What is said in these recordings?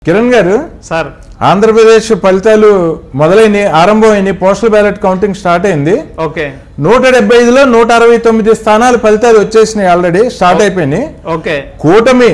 కిరణ్ గారు సార్, ఆంధ్రప్రదేశ్ ఫలితాలు మొదలైనవి, ఆరంభమైనవి. పోస్టల్ బ్యాలెట్ కౌంటింగ్ స్టార్ట్ అయింది. ఓకే. 175లో 169 స్థానాలు ఫలితాలు వచ్చేసినాయి, ఆల్రెడీ స్టార్ట్ అయిపోయినాయి. ఓకే. కూటమి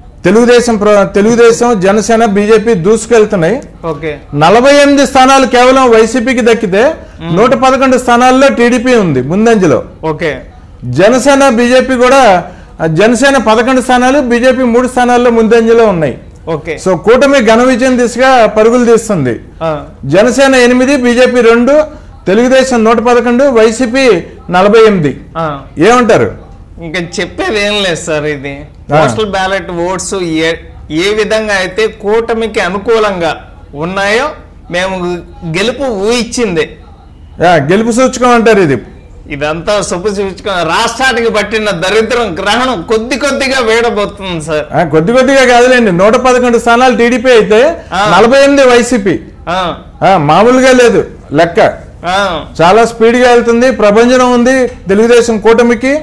తెలుగుదేశం జనసేన బీజేపీ దూసుకెళ్తున్నాయి. ఓకే. 48 స్థానాలు కేవలం వైసీపీకి దక్కితే 111 స్థానాల్లో టీడీపీ ఉంది ముందంజలో. ఓకే. జనసేన బీజేపీ కూడా, జనసేన 11 స్థానాలు, బీజేపీ 3 స్థానాల్లో ముందంజలో ఉన్నాయి. ఓకే. సో కూటమి ఘన విజయం దిశగా పరుగులు తీస్తుంది. Janasena 8, BJP 2, Telugu Desam 111, YCP 48. ఏమంటారు? ఇంకా చెప్పేది ఏం లేదు సార్. ఇది పోస్టల్ బ్యాలెట్ ఓట్స్ ఏ విధంగా అయితే కూటమికి అనుకూలంగా ఉన్నాయో మేము గెలుపు ఊహించింది. గెలుపు సూచకం అంటారు ఇది. ఇదంతా సూచకం. రాష్ట్రానికి పట్టిన దరిద్రం గ్రహణం కొద్దిగా వేడబోతుంది సార్. కొద్దిగా కాదులేండి. 111 స్థానాలు టీడీపీ అయితే 48 వైసీపీ. మామూలుగా లేదు లెక్క. చాలా స్పీడ్ గా వెళ్తుంది. ప్రభంజనం ఉంది తెలుగుదేశం కూటమికి.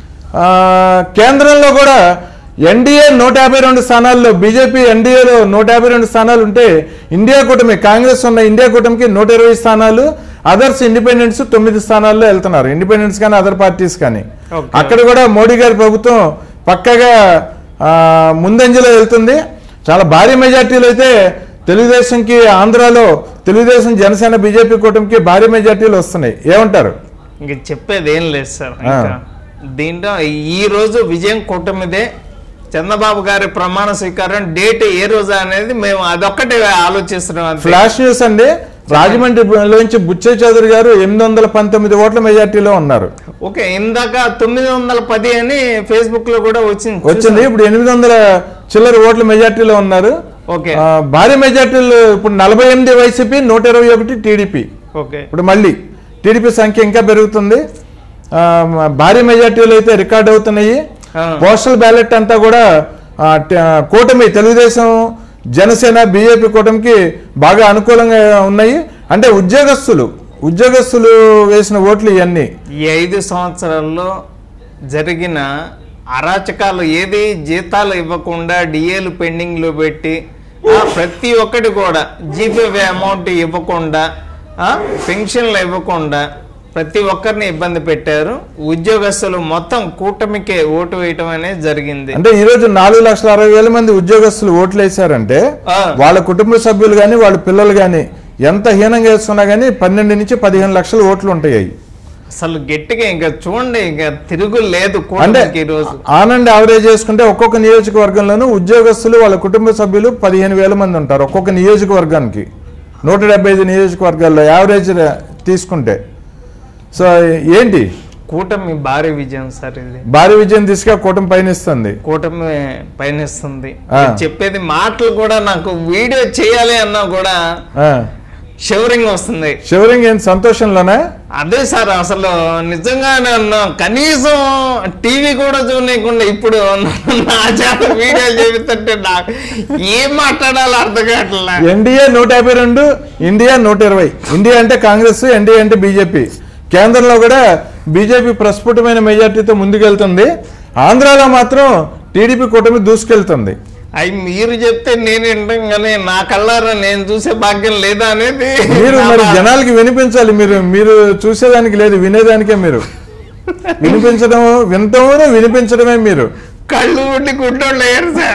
కేంద్రంలో కూడా ఎన్డీఏ 152 స్థానాల్లో, బీజేపీ ఎన్డీఏలో 152 స్థానాలు ఉంటే, ఇండియా కూటమి కాంగ్రెస్ ఉన్న ఇండియా కూటమికి 120 స్థానాలు, అదర్స్ ఇండిపెండెంట్స్ 9 స్థానాల్లో వెళ్తున్నారు. ఇండిపెండెంట్స్ కానీ అదర్ పార్టీస్ కానీ. అక్కడ కూడా మోడీ గారి ప్రభుత్వం పక్కగా ముందంజలో వెళ్తుంది. చాలా భారీ మెజార్టీలు అయితే తెలుగుదేశంకి, ఆంధ్రాలో తెలుగుదేశం జనసేన బీజేపీ కూటమికి భారీ మెజార్టీలు వస్తున్నాయి. ఏమంటారు? ఇంక చెప్పేది ఏం లేదు సార్. దీంట్లో ఈ రోజు విజయం కూటమిదే. చంద్రబాబు గారి ప్రమాణ స్వీకారం డేట్ ఏ రోజు అనేది మేము అదొక్కటే ఆలోచిస్తున్నాం. ఫ్లాష్ న్యూస్ అండి. రాజమండ్రిలోంచి బుచ్చయ్య చౌదరి గారు 819 ఓట్ల మెజార్టీలో ఉన్నారు. ఓకే. ఇందాక 910 అని ఫేస్బుక్ లో కూడా వచ్చింది. ఇప్పుడు 800 చిల్లర ఓట్ల మెజార్టీలో ఉన్నారు. ఓకే. భారీ మెజార్టీలు ఇప్పుడు 48 వైసీపీ, 121 టీడీపీ. ఓకే. ఇప్పుడు మళ్ళీ టీడీపీ సంఖ్య ఇంకా పెరుగుతుంది. భారీ మెజార్టీలు అయితే రికార్డ్ అవుతున్నాయి. పోస్టల్ బ్యాలెట్ అంతా కూడా కూటమి తెలుగుదేశం జనసేన బీజేపీ కూటమికి బాగా అనుకూలంగా ఉన్నాయి. అంటే ఉద్యోగస్తులు వేసిన ఓట్లు ఇవన్నీ. ఈ 5 సంవత్సరాల్లో జరిగిన అరాచకాలు ఏది, జీతాలు ఇవ్వకుండా డిఏలు పెండింగ్ లో పెట్టి ప్రతి ఒక్కటి కూడా జీపీఎఫ్ అమౌంట్ ఇవ్వకుండా, పెన్షన్లు ఇవ్వకుండా ప్రతి ఒక్కరిని ఇబ్బంది పెట్టారు. ఉద్యోగస్తులు మొత్తం కూటమికే ఓటు వేయటం అనేది జరిగింది. అంటే ఈ రోజు 4,60,000 మంది ఉద్యోగస్తులు ఓట్లు వేశారంటే వాళ్ళ కుటుంబ సభ్యులు గాని, వాళ్ళ పిల్లలు గాని ఎంత హీనంగా వేసుకున్నా గానీ 12 నుంచి 15 లక్షల ఓట్లు ఉంటాయి. అసలు గట్టిగా ఇంకా చూడండి, ఇంకా తిరుగు లేదు. అంటే ఆనంద్ యావరేజ్ చేసుకుంటే ఒక్కొక్క నియోజకవర్గంలోనూ ఉద్యోగస్తులు వాళ్ళ కుటుంబ సభ్యులు 15,000 మంది ఉంటారు ఒక్కొక్క నియోజకవర్గానికి. 175 నియోజకవర్గాల్లో యావరేజ్ తీసుకుంటే. సో ఏంటి కూటమి భారీ విజయం సార్. ఇది భారీ విజయం దిశగా కూటమి పయనిస్తుంది. చెప్పేది మాటలు కూడా నాకు వీడియో చేయాలి అన్నా కూడా షివరింగ్ వస్తుంది. షివరింగ్ ఏంటి? సంతోషంలోనే? అదే సార్. అసలు నిజంగా కనీసం టీవీ కూడా చూడలేకుండా ఇప్పుడు నా చేత వీడియోలు చేపిస్తుంటే నాకు ఏం మాట్లాడాలో అర్థం కావట్లా. NDA 152, India 120. ఇండియా అంటే కాంగ్రెస్, ఎన్డీఏ అంటే బీజేపీ. కేంద్రంలో కూడా బీజేపీ ప్రస్ఫుటమైన మెజార్టీతో ముందుకెళ్తుంది. ఆంధ్రాలో మాత్రం టీడీపీ కూటమి దూసుకెళ్తుంది. అవి మీరు చెప్తే నేను వింటాం కానీ నా కళ్ళారా నేను చూసే భాగ్యం లేదా అనేది మీరు మరి జనాలకి వినిపించాలి. మీరు చూసేదానికి లేదు, వినేదానికే. మీరు వినిపించడమే మీరు. కళ్ళు ఉండి గుడ్డోళ్ళు అయ్యారు సార్.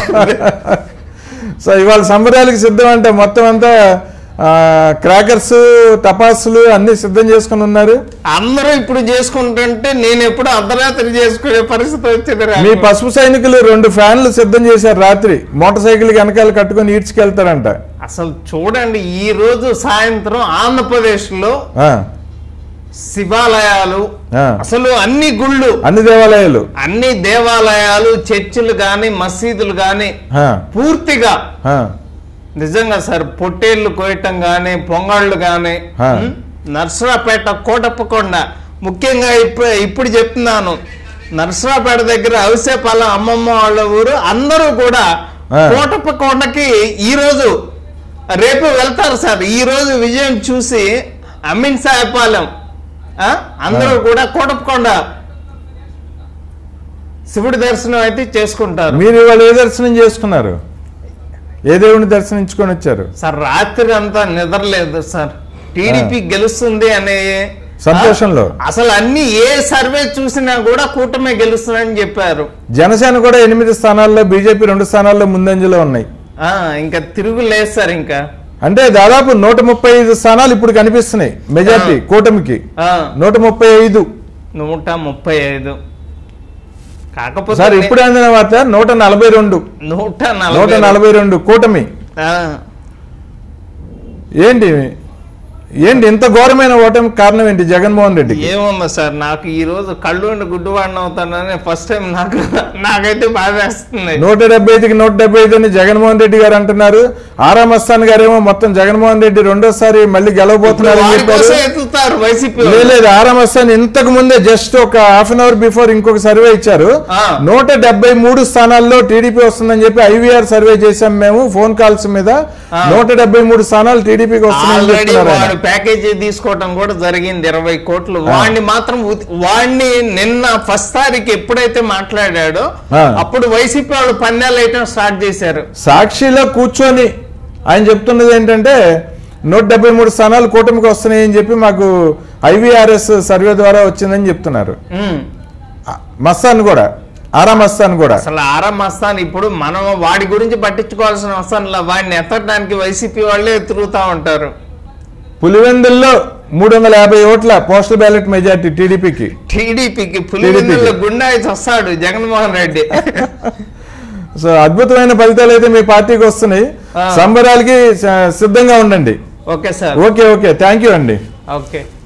సో ఇవాళ సంబరాలకి సిద్ధం అంటే మొత్తం అంతా క్రాకర్స్, టపాసులు అన్ని సిద్ధం చేసుకుని ఉన్నారు. అందరూ ఇప్పుడు చేసుకుంటుంటే నేను ఎప్పుడు అర్ధరాత్రి చేసుకునే పరిస్థితి వచ్చింది. మీ పసుపు సైనికులు 2 ఫ్యాన్లు సిద్ధం చేశారు రాత్రి. మోటార్ సైకిల్ వెనకాల కట్టుకుని ఈడ్చుకెళ్తారంట. అసలు చూడండి, ఈ రోజు సాయంత్రం ఆంధ్రప్రదేశ్ లో శివాలయాలు, అసలు అన్ని గుళ్ళు, అన్ని దేవాలయాలు, చర్చిలు గాని, మసీదులు గాని పూర్తిగా నిజంగా సార్ పొట్టేళ్లు కోయటం గాని, పొంగళ్ళు గాని, నర్సరాపేట, కోటప్పకొండ, ముఖ్యంగా ఇప్పుడు చెప్తున్నాను, నర్సరాపేట దగ్గర అవిసేపాలెం అమ్మమ్మ వాళ్ళ ఊరు, అందరూ కూడా కోటప్పకొండకి ఈ రోజు రేపు వెళ్తారు సార్. ఈ రోజు విజయం చూసి అమీన్ సాయపాలెం అందరూ కూడా కోటప్పకొండ శివుడి దర్శనం అయితే చేసుకుంటారు. మీరు ఇవాళ ఏ దర్శనం చేసుకున్నారు? ఏ దేవుని దర్శించుకొని వచ్చారు సార్? రాత్రి అంతా నిద్రలేదు సార్. టీడీపీ గెలుస్తుంది అనే సంతోషంలో. అసలు అన్ని ఏ సర్వే చూసినా కూడా కూటమి గెలుస్తుందని చెప్పారు. జనసేన కూడా 8 స్థానాల్లో, బీజేపీ 2 స్థానాల్లో ముందంజలో ఉన్నాయి. ఇంకా తిరుగులేదు సార్. ఇంకా అంటే దాదాపు 135 స్థానాలు ఇప్పుడు కనిపిస్తున్నాయి మెజార్టీ కూటమికి. 135. 135. కాకపోతే సార్ ఇప్పుడు అందిన వార్త 142. 142 కూటమి. ఏంటి ఇంత ఘోరమైన ఓటమి కారణం ఏంటి జగన్మోహన్ రెడ్డి? ఏమన్నా సార్, నాకు ఈ రోజు కళ్ళు గుడ్డువాడిని అవుతానని ఫస్ట్ టైం నాకైతే బాధేస్తుంది. 175కి 175 అని జగన్మోహన్ రెడ్డి గారు అంటున్నారు. ఆరా మస్తాన్ గారేమో మొత్తం జగన్మోహన్ రెడ్డి రెండోసారి మళ్ళీ గెలవబోతున్నారు అని చెప్పారు వైసీపీ. లేదు, ఆరా మస్తాన్ ఇంతకు ముందే జస్ట్ ఒక హాఫ్ అన్ అవర్ బిఫోర్ ఇంకొక సర్వే ఇచ్చారు. 173 స్థానాల్లో టీడీపీ వస్తుందని చెప్పి IVR సర్వే చేశాం మేము ఫోన్ కాల్స్ మీద. 173 స్థానాలు టీడీపీకి వస్తున్నాయని చెప్తున్నారు. ప్యాకేజీ తీసుకోవటం కూడా జరిగింది 20 కోట్లు. వాడిని నిన్న ఫస్ట్ తారీఖు ఎప్పుడైతే మాట్లాడాడో అప్పుడు వైసీపీ వాళ్ళు పన్నేళ్ళు వేయటం స్టార్ట్ చేశారు. సాక్షిలో కూర్చొని ఆయన చెప్తున్నది ఏంటంటే 173 స్థానాలు కూటమికి వస్తున్నాయని చెప్పి మాకు IVRS సర్వే ద్వారా వచ్చిందని చెప్తున్నారు. మస్తాన్ కూడా, ఆరా మస్తాన్ కూడా. అసలు ఆరా మస్తాన్ ఇప్పుడు మనం వాడి గురించి పట్టించుకోవాల్సిన అవసరం లేదు. వాడిని ఎత్తడానికి వైసీపీ వాళ్ళే తిరుగుతా ఉంటారు. పులివెందుల్లో 350 ఓట్ల పోస్టల్ బ్యాలెట్ మెజార్టీ టీడీపీకి. పులివెందుల్లో గుండాయిస్ వస్తాడు జగన్మోహన్ రెడ్డి. సో అద్భుతమైన ఫలితాలు అయితే మీ పార్టీకి వస్తున్నాయి. సంబరాలకి సిద్ధంగా ఉండండి. Okay sir. Okay thank you అండి. ఓకే.